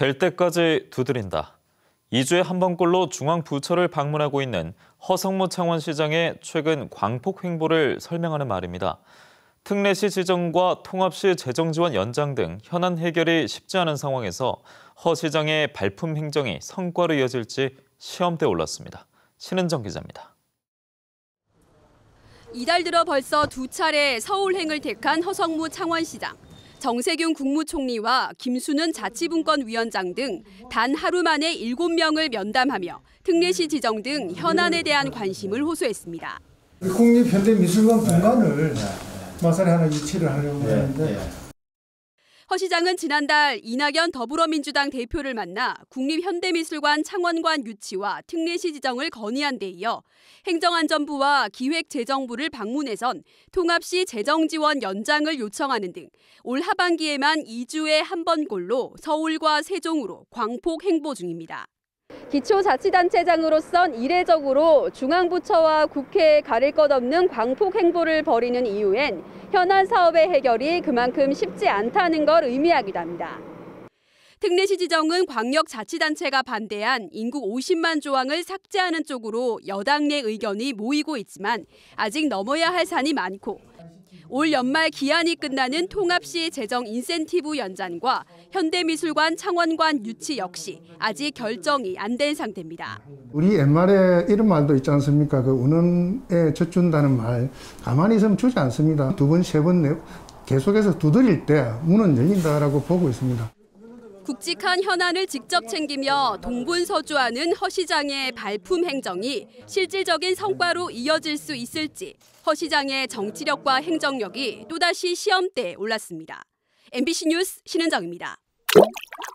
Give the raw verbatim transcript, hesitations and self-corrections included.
될 때까지 두드린다. 이 주에 한 번꼴로 중앙부처를 방문하고 있는 허성무 창원시장의 최근 광폭 행보를 설명하는 말입니다. 특례시 지정과 통합시 재정지원 연장 등 현안 해결이 쉽지 않은 상황에서 허 시장의 발품 행정이 성과로 이어질지 시험대에 올랐습니다. 신은정 기자입니다. 이달 들어 벌써 두 차례 서울행을 택한 허성무 창원시장. 정세균 국무총리와 김순은 자치분권위원장 등 단 하루 만에 일곱 명을 면담하며 특례시 지정 등 현안에 대한 관심을 호소했습니다. 국립현대미술관 공간을 마사리 하나 유치를 하려고 하는데 허 시장은 지난달 이낙연 더불어민주당 대표를 만나 국립현대미술관 창원관 유치와 특례시 지정을 건의한 데 이어 행정안전부와 기획재정부를 방문해선 통합시 재정지원 연장을 요청하는 등 올 하반기에만 이 주에 한 번꼴로 서울과 세종으로 광폭 행보 중입니다. 기초자치단체장으로선 이례적으로 중앙부처와 국회에 가릴 것 없는 광폭 행보를 벌이는 이유엔 현안 사업의 해결이 그만큼 쉽지 않다는 걸 의미하기도 합니다. 특례시 지정은 광역자치단체가 반대한 인구 오십만 조항을 삭제하는 쪽으로 여당 내 의견이 모이고 있지만 아직 넘어야 할 산이 많고 올 연말 기한이 끝나는 통합시 재정 인센티브 연장과 현대미술관 창원관 유치 역시 아직 결정이 안 된 상태입니다. 우리 옛말에 이런 말도 있지 않습니까? 그 운은에 젖준다는 말 가만히 있으면 주지 않습니다. 두 번, 세 번 계속해서 두드릴 때 문은 열린다라고 보고 있습니다. 굵직한 현안을 직접 챙기며 동분서주하는 허 시장의 발품 행정이 실질적인 성과로 이어질 수 있을지 허 시장의 정치력과 행정력이 또다시 시험대에 올랐습니다. 엠비씨 뉴스 신은정입니다.